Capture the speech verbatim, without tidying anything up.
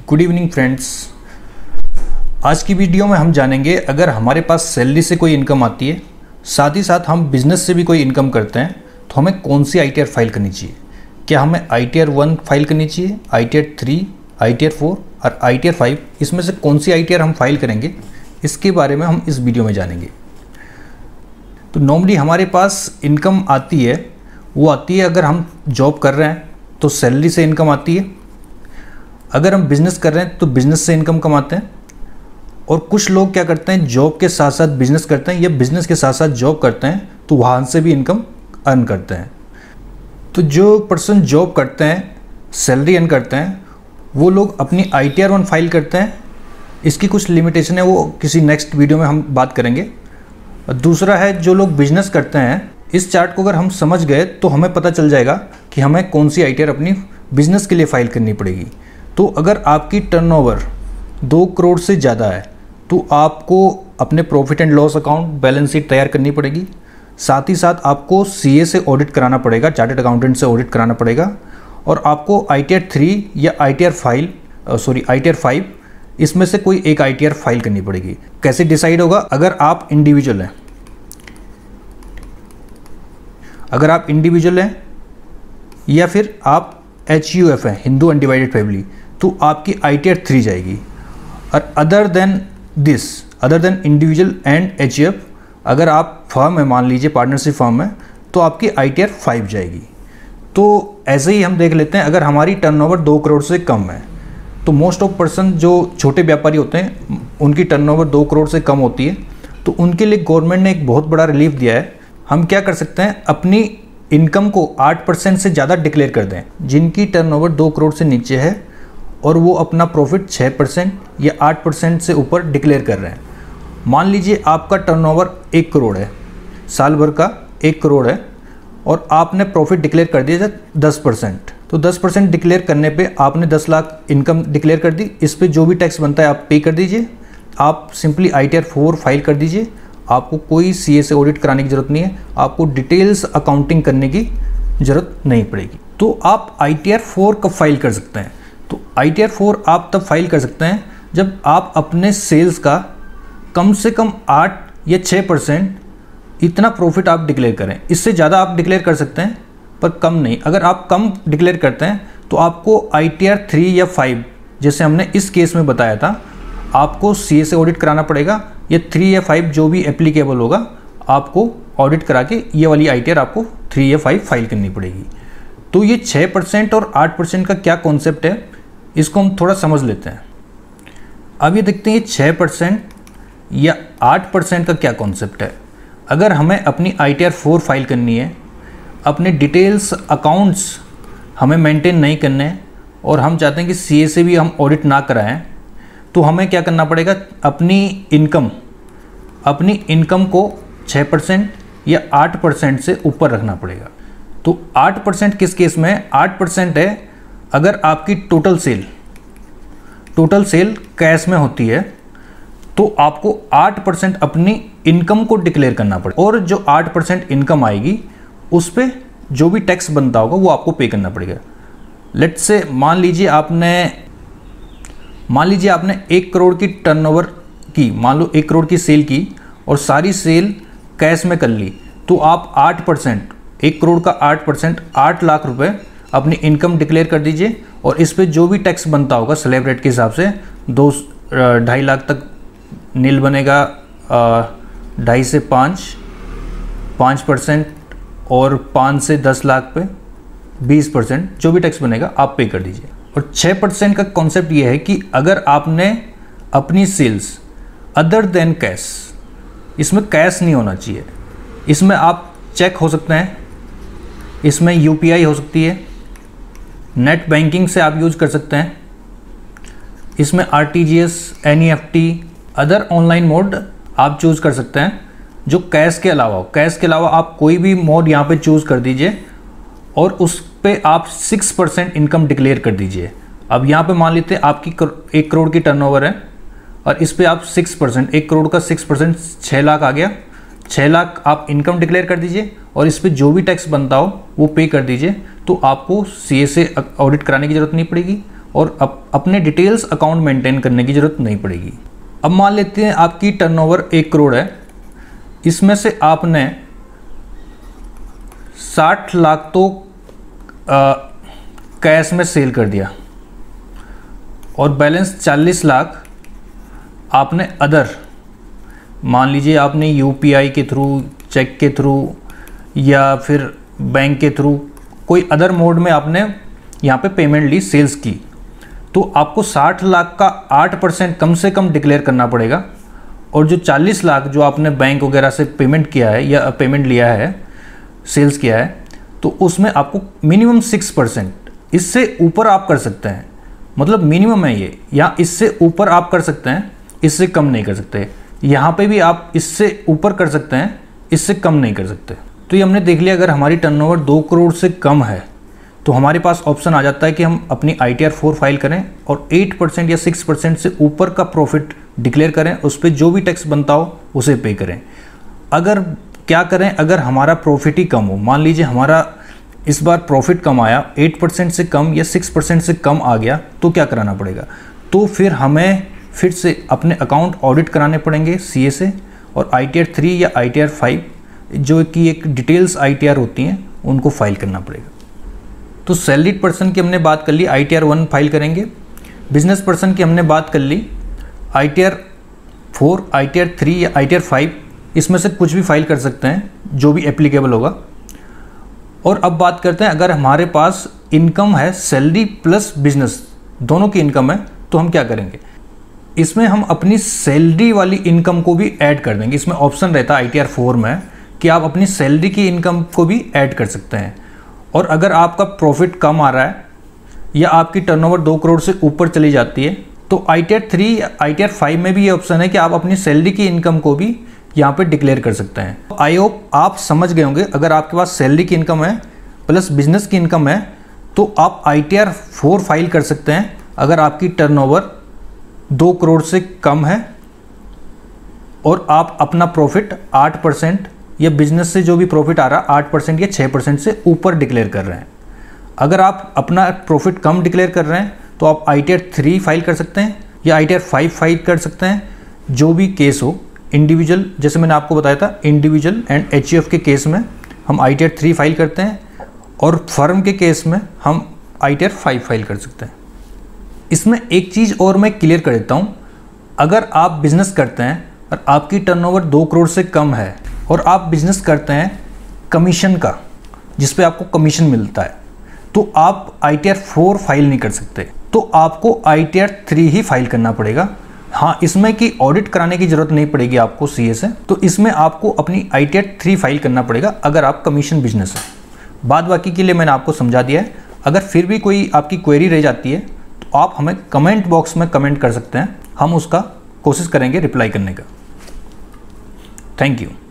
Good evening friends. आज की video में हम जानेंगे अगर हमारे पास सैलरी से कोई इनकम आती है, साथ ही साथ हम बिजनेस से भी कोई इनकम करते हैं, तो हमें कौन सी आई टी आर फाइल करनी चाहिए। क्या हमें I T R one file करनी चाहिए, I T R three, I T R four और आई टी आर फाइव, इसमें से कौन सी आई टी आर हम फाइल करेंगे, इसके बारे में हम इस वीडियो में जानेंगे। तो नॉर्मली हमारे पास इनकम आती है, वो आती है अगर हम जॉब कर रहे हैं तो सैलरी से इनकम आती है, अगर हम बिज़नेस कर रहे हैं तो बिज़नेस से इनकम कमाते हैं, और कुछ लोग क्या करते हैं जॉब के साथ साथ बिज़नेस करते हैं या बिज़नेस के साथ साथ जॉब करते हैं तो वहाँ से भी इनकम अर्न करते हैं। तो जो पर्सन जॉब करते हैं, सैलरी अर्न करते हैं, वो लोग अपनी I T R one file करते हैं। इसकी कुछ लिमिटेशन है, वो किसी नेक्स्ट वीडियो में हम बात करेंगे। और दूसरा है जो लोग बिज़नेस करते हैं, इस चार्ट को अगर हम समझ गए तो हमें पता चल जाएगा कि हमें कौन सी आई टी आर अपनी बिज़नेस के लिए फ़ाइल करनी पड़ेगी। तो अगर आपकी टर्नओवर दो करोड़ से ज़्यादा है तो आपको अपने profit and loss account, balance sheet तैयार करनी पड़ेगी। साथ ही साथ आपको सी ए से ऑडिट कराना पड़ेगा, चार्टर्ड अकाउंटेंट से ऑडिट कराना पड़ेगा, और आपको आई टी आर थ्री या I T R file sorry I T R five इसमें से कोई एक आई टी आर फाइल करनी पड़ेगी। कैसे डिसाइड होगा? अगर आप इंडिविजुअल हैं अगर आप इंडिविजुअल हैं या फिर आप एच यू एफ है, हिंदू अनडिवाइडेड फैमिली, तो आपकी आई टी आर थ्री जाएगी। और other than this, other than individual and H U F, अगर आप फर्म है, मान लीजिए पार्टनरशिप फर्म है, तो आपकी आई टी आर फाइव जाएगी। तो ऐसे ही हम देख लेते हैं, अगर हमारी टर्नओवर दो करोड़ से कम है तो मोस्ट ऑफ पर्सन जो छोटे व्यापारी होते हैं उनकी टर्नओवर दो करोड़ से कम होती है, तो उनके लिए गवर्नमेंट ने एक बहुत बड़ा रिलीफ दिया है। हम क्या कर सकते हैं, अपनी इनकम को आठ परसेंट से ज़्यादा डिक्लेयर कर दें। जिनकी टर्नओवर दो करोड़ से नीचे है और वो अपना प्रॉफिट छः परसेंट या आठ परसेंट से ऊपर डिक्लेयर कर रहे हैं। मान लीजिए आपका टर्नओवर एक करोड़ है, साल भर का एक करोड़ है, और आपने प्रॉफिट डिक्लेयर कर दिया दस परसेंट। तो दस परसेंट डिक्लेयर करने पे आपने दस लाख इनकम डिक्लेयर कर दी। इस पे जो भी टैक्स बनता है आप पे कर दीजिए। आप simply I T R four file कर दीजिए। आपको कोई सी ए से ऑडिट कराने की ज़रूरत नहीं है, आपको डिटेल्स अकाउंटिंग करने की ज़रूरत नहीं पड़ेगी। तो आप आई टी आर फोर कब फाइल कर सकते हैं? तो आई टी आर फोर आप तब फाइल कर सकते हैं जब आप अपने सेल्स का कम से कम आठ या छः परसेंट इतना प्रॉफिट आप डिक्लेयर करें। इससे ज़्यादा आप डिक्लेयर कर सकते हैं पर कम नहीं। अगर आप कम डिक्लेयर करते हैं तो आपको आई टी आर थ्री या फाइव, जैसे हमने इस केस में बताया था, आपको सी ए से ऑडिट कराना पड़ेगा, या थ्री या फाइव जो भी एप्लीकेबल होगा आपको ऑडिट करा के ये वाली आई टी आर आपको थ्री या फाइव फाइल करनी पड़ेगी। तो ये छः परसेंट और आठ परसेंट का क्या कॉन्सेप्ट है, इसको हम थोड़ा समझ लेते हैं। अब ये देखते हैं ये छः परसेंट या आठ परसेंट का क्या कॉन्सेप्ट है। अगर हमें अपनी I T R four file करनी है, अपने डिटेल्स अकाउंट्स हमें मेंटेन नहीं करने हैं, और हम चाहते हैं कि सी ए से भी हम ऑडिट ना कराएं, तो हमें क्या करना पड़ेगा, अपनी इनकम अपनी इनकम को छः परसेंट या आठ परसेंट से ऊपर रखना पड़ेगा। तो आठ परसेंट किस केस में है? आठ परसेंट है अगर आपकी total sale total sale cash में होती है, तो आपको आठ परसेंट अपनी इनकम को डिक्लेयर करना पड़ेगा, और जो आठ परसेंट इनकम आएगी उस पर जो भी टैक्स बनता होगा वो आपको पे करना पड़ेगा। लेट्स से मान लीजिए आपने मान लीजिए आपने एक करोड़ की टर्नओवर की, मान लो एक करोड़ की सेल की और सारी सेल कैश में कर ली, तो आप आठ परसेंट, एक करोड़ का आठ परसेंट, आठ लाख रुपए अपनी इनकम डिक्लेयर कर दीजिए, और इस पे जो भी टैक्स बनता होगा स्लैब रेट के हिसाब से दो ढाई लाख तक नील बनेगा, ढाई से पाँच पाँच परसेंट और पाँच से दस लाख पे बीस परसेंट जो भी टैक्स बनेगा आप पे कर दीजिए। और छः परसेंट का कॉन्सेप्ट ये है कि अगर आपने अपनी सेल्स अदर देन कैश, इसमें कैश नहीं होना चाहिए, इसमें आप चेक हो सकते हैं, इसमें यू पी आई हो सकती है, नेट बैंकिंग से आप यूज़ कर सकते हैं, इसमें R T G S, N E F T, other online mode आप चूज़ कर सकते हैं जो कैश के अलावा हो। कैश के अलावा आप कोई भी मोड यहाँ पे चूज़ कर दीजिए, और उस पे आप सिक्स परसेंट इनकम डिक्लेयर कर दीजिए। अब यहाँ पे मान लेते हैं आपकी एक करोड़ की टर्नओवर है, और इस पे आप सिक्स परसेंट, एक करोड़ का सिक्स परसेंट छः लाख आ गया, छः लाख आप इनकम डिक्लेयर कर दीजिए, और इस पे जो भी टैक्स बनता हो वो पे कर दीजिए। तो आपको सी ए से ऑडिट कराने की ज़रूरत नहीं पड़ेगी, और अप, अपने डिटेल्स अकाउंट मेंटेन करने की ज़रूरत नहीं पड़ेगी। अब मान लेते हैं आपकी टर्नओवर एक करोड़ है, इसमें से आपने साठ लाख तो आ, कैश में सेल कर दिया और बैलेंस चालीस लाख आपने अदर, मान लीजिए आपने यूपीआई के थ्रू, चेक के थ्रू या फिर बैंक के थ्रू कोई अदर मोड में आपने यहाँ पे पेमेंट ली, सेल्स की, तो आपको साठ लाख का आठ परसेंट कम से कम डिक्लेयर करना पड़ेगा। और जो चालीस लाख जो आपने बैंक वगैरह से पेमेंट किया है या पेमेंट लिया है, सेल्स किया है, तो उसमें आपको मिनिमम सिक्स परसेंट, इससे ऊपर आप कर सकते हैं, मतलब मिनिमम है ये, या इससे ऊपर आप कर सकते हैं, इससे कम नहीं कर सकते। यहाँ पे भी आप इससे ऊपर कर सकते हैं, इससे कम नहीं कर सकते। तो ये हमने देख लिया, अगर हमारी टर्नओवर दो करोड़ से कम है तो हमारे पास ऑप्शन आ जाता है कि हम अपनी I T R four file करें और एट परसेंट या सिक्स परसेंट से ऊपर का प्रॉफिट डिक्लेयर करें, उस पर जो भी टैक्स बनता हो उसे पे करें। अगर क्या करें, अगर हमारा प्रॉफिट ही कम हो, मान लीजिए हमारा इस बार प्रॉफिट कम आया, एट परसेंट से कम या सिक्स परसेंट से कम आ गया, तो क्या कराना पड़ेगा? तो फिर हमें फिर से अपने अकाउंट ऑडिट कराने पड़ेंगे सी ए से, और आई टी आर थ्री या आई टी आर फाइव जो कि एक डिटेल्स आई टी आर होती हैं उनको फाइल करना पड़ेगा। तो सैलरीड पर्सन की हमने बात कर ली, I T R one file करेंगे। बिजनेस पर्सन की हमने बात कर ली, I T R four, I T R three या आई टी आर फाइव, इसमें से कुछ भी फाइल कर सकते हैं जो भी एप्लीकेबल होगा। और अब बात करते हैं, अगर हमारे पास इनकम है सैलरी प्लस बिजनेस, दोनों की इनकम है, तो हम क्या करेंगे? इसमें हम अपनी सैलरी वाली इनकम को भी ऐड कर देंगे। इसमें ऑप्शन रहता है आई टी आर फोर में कि आप अपनी सैलरी की इनकम को भी ऐड कर सकते हैं। और अगर आपका प्रॉफिट कम आ रहा है या आपकी टर्नओवर दो करोड़ से ऊपर चली जाती है, तो आई टी आर थ्री या आई टी आर फाइव में भी ये ऑप्शन है कि आप अपनी सैलरी की इनकम को भी यहाँ पे डिक्लेयर कर सकते हैं। आई होप आप समझ गए होंगे, अगर आपके पास सैलरी की इनकम है प्लस बिजनेस की इनकम है तो आप I T R four file कर सकते हैं अगर आपकी टर्नओवर दो करोड़ से कम है और आप अपना प्रॉफिट आठ परसेंट या बिजनेस से जो भी प्रॉफिट आ रहा है आठ परसेंट या छः परसेंट से ऊपर डिक्लेयर कर रहे हैं। अगर आप अपना प्रॉफिट कम डिक्लेयर कर रहे हैं तो आप I T R three file कर सकते हैं या I T R five file कर सकते हैं, जो भी केस हो। इंडिविजुअल, जैसे मैंने आपको बताया था, individual and H U F के केस में हम I T R three file करते हैं और फर्म के केस में हम I T R five file कर सकते हैं। इसमें एक चीज़ और मैं क्लियर कर देता हूँ, अगर आप बिजनेस करते हैं और आपकी टर्नओवर दो करोड़ से कम है और आप बिजनेस करते हैं कमीशन का, जिस पे आपको कमीशन मिलता है, तो आप I T R four file नहीं कर सकते, तो आपको आई टी आर थ्री ही फाइल करना पड़ेगा। हाँ, इसमें कि ऑडिट कराने की ज़रूरत नहीं पड़ेगी आपको सी ए से, तो इसमें आपको अपनी I T R three file करना पड़ेगा अगर आप कमीशन बिजनेस है। बाद बाकी के लिए मैंने आपको समझा दिया है। अगर फिर भी कोई आपकी क्वेरी रह जाती है तो आप हमें कमेंट बॉक्स में कमेंट कर सकते हैं, हम उसका कोशिश करेंगे रिप्लाई करने का। Thank you.